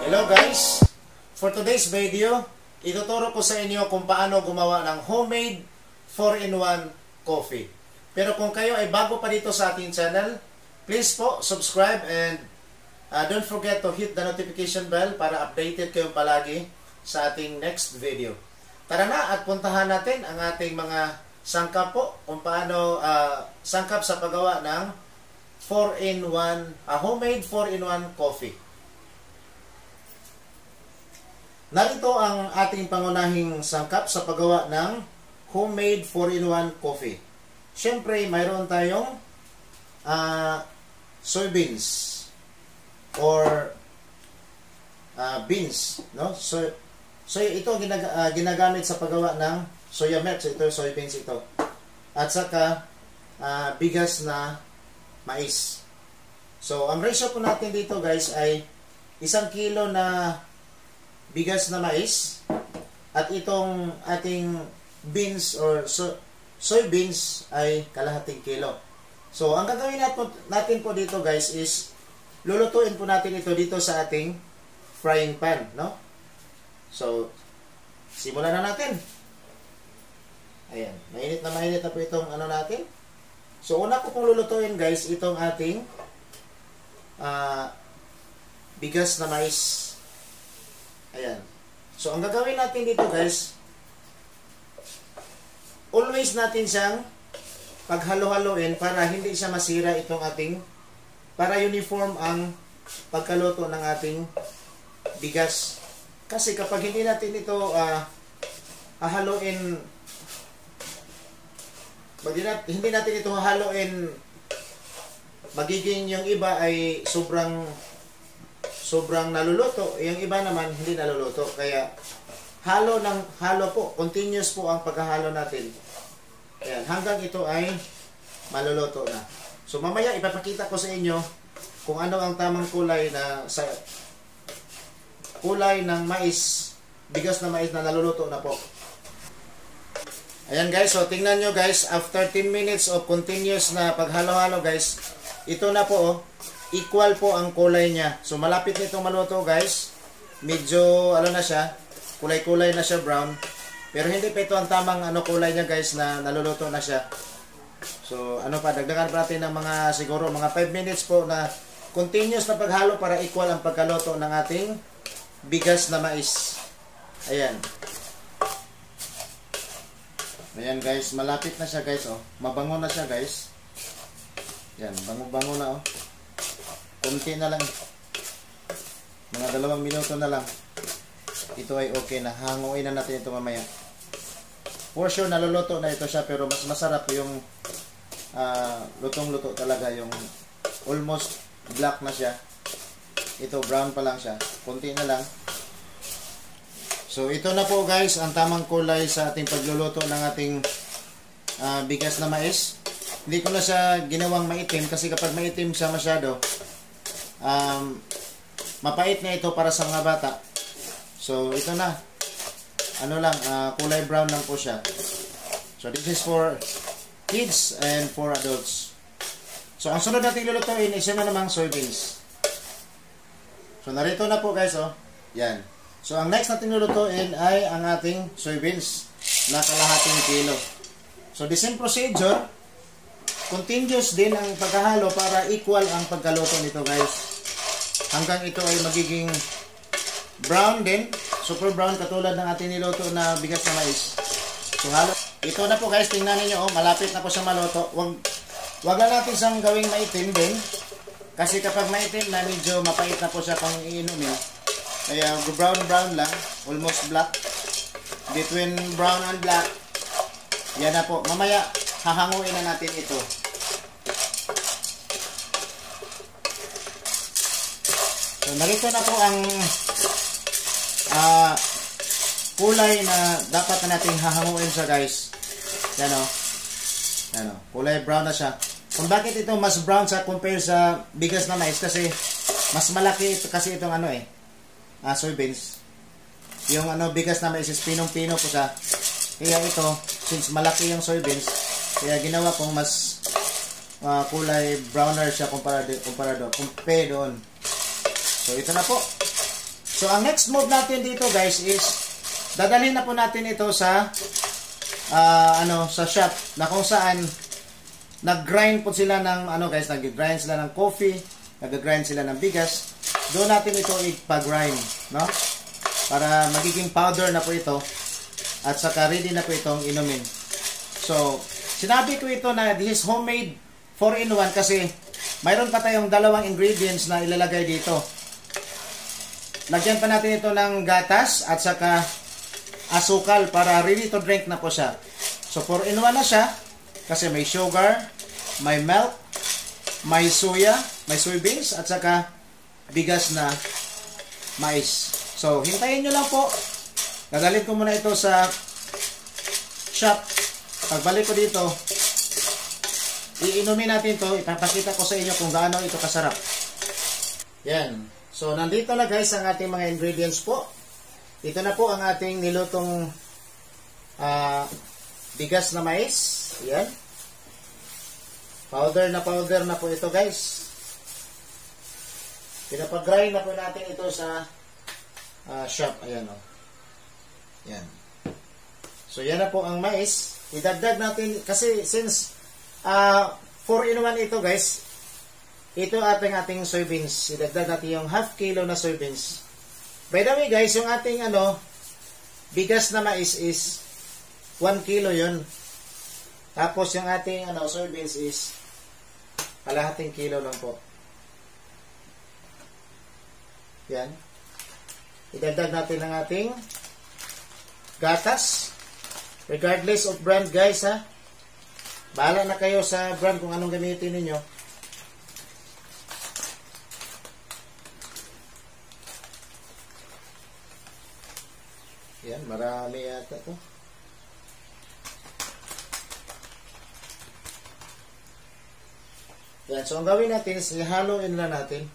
Hello guys! For today's video, ituturo ko sa inyo kung paano gumawa ng homemade 4-in-1 coffee. Pero kung kayo ay bago pa dito sa ating channel, please po subscribe and don't forget to hit the notification bell para updated kayo palagi sa ating next video. Tara na at puntahan natin ang ating mga sangkap po kung paano sangkap sa paggawa ng 4-in-1 homemade 4-in-1 coffee. Narito ang ating pangunahing sangkap sa paggawa ng homemade 4-in-1 coffee. Siyempre, mayroon tayong soybeans or beans, no? So ito ginagamit sa paggawa ng soya milk. So, ito soybeans ito. At saka bigas na mais. So, ang ratio po natin dito guys ay 1 kilo na bigas na mais at itong ating beans or soybeans ay kalahating kilo. So, ang gagawin natin po dito guys is lulutuin po natin ito dito sa ating frying pan, no? So, simulan na natin. Ayan, mainit na po itong ano natin. So, una ko pong lulutuin guys itong ating bigas na mais. Ayan. So, ang gagawin natin dito guys, always natin siyang paghalo-haloin para hindi siya masira itong ating, para uniform ang pagkaluto ng ating bigas. Kasi kapag hindi natin ito hahaluin, hindi natin ito hahaluin, magiging yung iba ay sobrang naluluto, yung iba naman hindi naluluto. Kaya halo po, continuous po ang paghahalo natin. Ayan, hanggang ito ay maluluto na. So mamaya ipapakita ko sa inyo kung ano ang tamang kulay na kulay ng mais, bigas na mais na naluluto na po. Ayan guys, so tingnan nyo guys, after 10 minutes of continuous na paghalo-halo guys, ito na po oh, equal po ang kulay niya. So malapit nitong maluto guys. Medyo ano na siya, kulay-kulay na siya, brown. Pero hindi pa ito ang tamang kulay niya guys na naluluto na siya. So ano pa, dagdagan pa natin ng mga siguro mga 5 minutes po na continuous na paghalo para equal ang pagkaluto ng ating bigas na mais. Ayan. Ayan guys, malapit na siya guys oh. Mabango na siya guys. Yan, bango-bango na oh. Kunti na lang. Mga 2 minuto na lang. Ito ay okay na. Hanguin na natin ito mamaya. For sure, naluluto na ito siya. Pero mas masarap yung lutong-luto talaga. Yung almost black na siya. Ito, brown pa lang siya. Kunti na lang. So, ito na po guys. Ang tamang kulay sa ating pagluluto ng ating bigas na mais. Hindi ko na siya ginawang maitim. Kasi kapag maitim siya masyado, mapait na ito para sa mga bata. So ito na, ano lang, kulay brown lang po siya. So this is for kids and for adults. So ang sunod natin lulutuin is yun na namang soybeans. So narito na po guys oh. Yan. So ang next natin lulutuin ay ang ating soybeans na kalahating kilo. So the same procedure, continuous din ang paghahalo para equal ang pagkaluto nito guys. Hanggang ito ay magiging brown din. Super brown katulad ng ating niluto na bigas na mais. So halo. Ito na po guys, tingnan niyo oh, malapit na po siyang maluto. Wag na natin siyang gawing maitim din. Kasi kapag maitim na, medyo mapait na po siya pang iinumin. Kaya brown lang, almost black. Between brown and black. Yan na po. Mamaya hahanguin na natin ito. So, narito na po ang kulay na dapat na natin hahanguin siya guys. Yan o. Yan o. Kulay brown na siya. Kung bakit ito mas brown sa compare sa bigas na mais, kasi mas malaki ito kasi itong soybeans. Yung bigas na mais is pinong-pino po siya. Kaya ito, since malaki yung soybeans, kaya ginawa kong mas kulay browner siya compare doon. So ito na po. So, ang next move natin dito guys is, dadalhin na po natin ito sa, sa shop, na kung saan, nag-grind po sila ng, guys, nag-grind sila ng coffee, nag-grind sila ng bigas. Doon natin ito ipag-grind, no? Para magiging powder na po ito, at saka ready na po itong inumin. So, sinabi ko ito na this is homemade 4-in-1 kasi mayroon pa tayong dalawang ingredients na ilalagay dito. Lagyan pa natin ito ng gatas at saka asukal para ready to drink na po siya. So 4-in-1 na siya kasi may sugar, may milk, may soya, may soybeans at saka bigas na mais. So hintayin nyo lang po. Dadalhin ko muna ito sa shop. Pagbalik ko dito, iinumin natin to. Ipapakita ko sa inyo kung gaano ito kasarap. Yan. So, nandito na guys ang ating mga ingredients po. Ito na po ang ating nilutong bigas na mais. Yan. Powder na po ito guys. Pinapag-grind na po natin ito sa shop. Ayan o. Yan. So, yan na po ang mais. Idagdag natin, kasi since 4-in-1 ito guys, ito ating soybeans. Idagdag natin yung half kilo na soybeans. By the way guys, yung ating bigas na mais is 1 kilo yun. Tapos yung ating soybeans is kalahating kilo lang po. Yan. Idagdag natin ang ating gatas. Regardless of brand guys ha. Bahala na kayo sa brand kung anong gamitin ninyo. Yan, marami yata to. Yan, so ang gawin natin is ihaloin lang natin.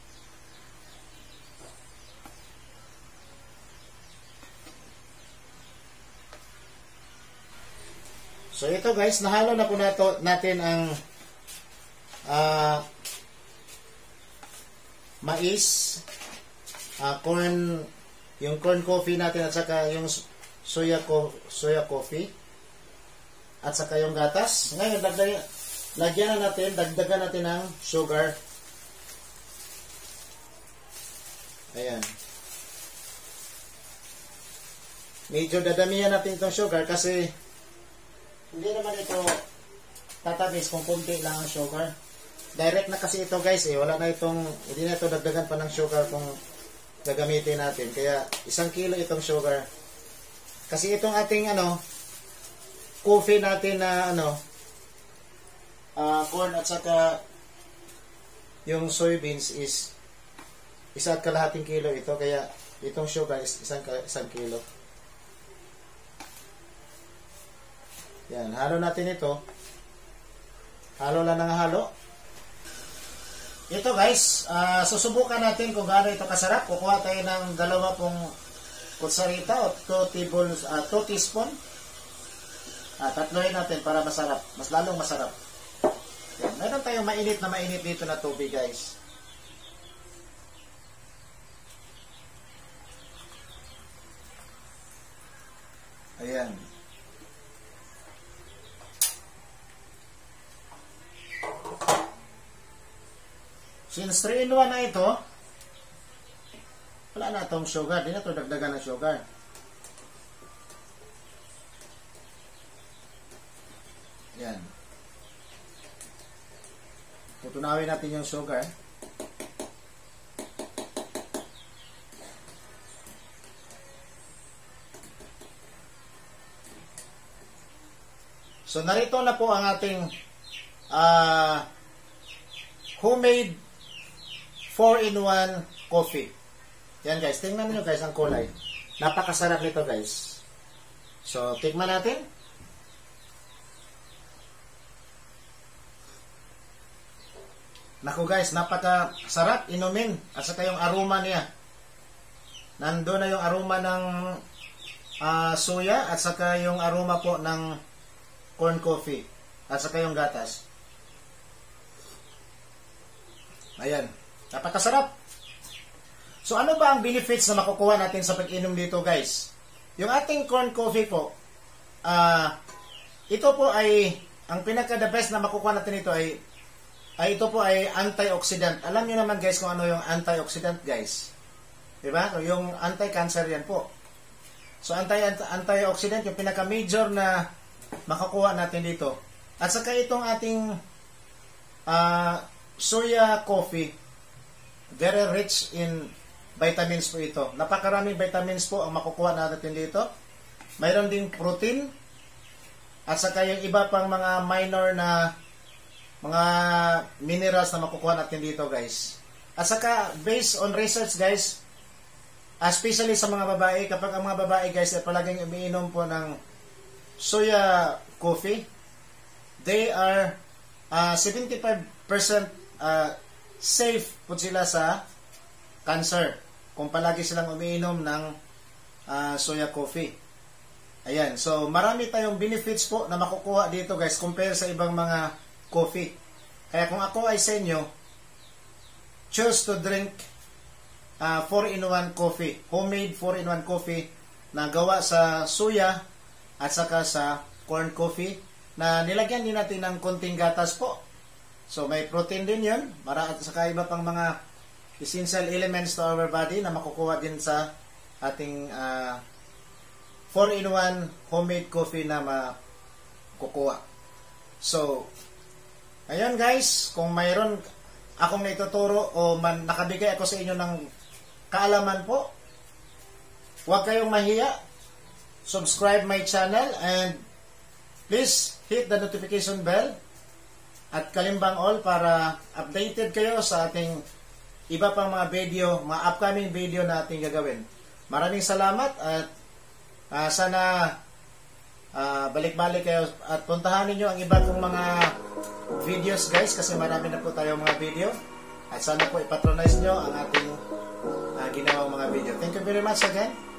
So ito guys, nahalo na po natin ang mais, corn, yung corn coffee natin at saka yung soya coffee at saka yung gatas. Ngayon, dagdagan natin ng sugar. Ayan. Medyo dadamihan natin itong sugar kasi hindi naman ito tatamis kung kunti lang ang sugar. Direct na kasi ito guys wala na itong, hindi na ito dagdagan pa ng sugar kung gagamitin natin. Kaya 1 kilo itong sugar. Kasi itong ating coffee natin na corn at saka yung soybeans is 1.5 kilo ito. Kaya itong sugar is 1 kilo. Yan, halo natin ito. Halo lang ng halo. Ito guys, susubukan natin kung gaano ito kasarap. Kukuha tayo ng 2 kutsarita o 2 teaspoon. Tatlohin natin para masarap. Mas lalong masarap. Yan, meron tayong mainit dito na tubig guys. Ayan. Since 3-in-1 na ito, wala na itong sugar. Di na ito dagdagan ng sugar. Yan. Tutunawin natin yung sugar. So, narito na po ang ating homemade 4-in-1 coffee. Yan guys, tingnan niyo guys ang kulay. Napakasarap nito guys. So, tikman natin. Naku guys, napakasarap inumin. At saka yung aroma niya. Nandun na yung aroma ng soya at saka yung aroma po ng corn coffee. At saka yung gatas. Ayan. Napakasarap. So ano ba ang benefits na makukuha natin sa pag-inom dito, guys? Yung ating corn coffee po, ito po ay, ang pinaka-the best na makukuha natin ito ay ito po ay antioxidant. Alam niyo naman guys kung ano yung antioxidant, guys. Diba? So, yung anti-cancer yan po. So antioxidant yung pinaka-major na makukuha natin dito. At saka itong ating soya coffee, very rich in vitamins po ito. Napakaraming vitamins po ang makukuha natin dito. Mayroon din protein. At saka yung iba pang mga minor na mga minerals na makukuha natin dito, guys. At saka, based on research, guys, especially sa mga babae, kapag ang mga babae, guys, ay palaging umiinom po ng soya coffee, they are 75% safe po sila sa cancer kung palagi silang umiinom ng soya coffee. Ayan, so marami tayong benefits po na makukuha dito, guys, compare sa ibang mga coffee. Kaya kung ako ay sa inyo, choose to drink 4-in-1 coffee, homemade 4-in-1 coffee na gawa sa soya at saka sa corn coffee na nilagyan din natin ng konting gatas po. So may protein din yun, at saka iba pang mga essential elements to our body na makukuha din sa ating 4-in-1 homemade coffee na makukuha. So, ayun guys, kung mayroon akong naituturo o nakabigay ako sa inyo ng kaalaman po, huwag kayong mahiya. Subscribe my channel and please hit the notification bell at kalimbang all para updated kayo sa ating iba pang mga video, mga upcoming video na ating gagawin. Maraming salamat at sana balik-balik kayo at puntahan niyo ang iba kong mga videos, guys, kasi marami na po tayong mga video at sana po ipatronize nyo ang ating ginawang mga video. Thank you very much again.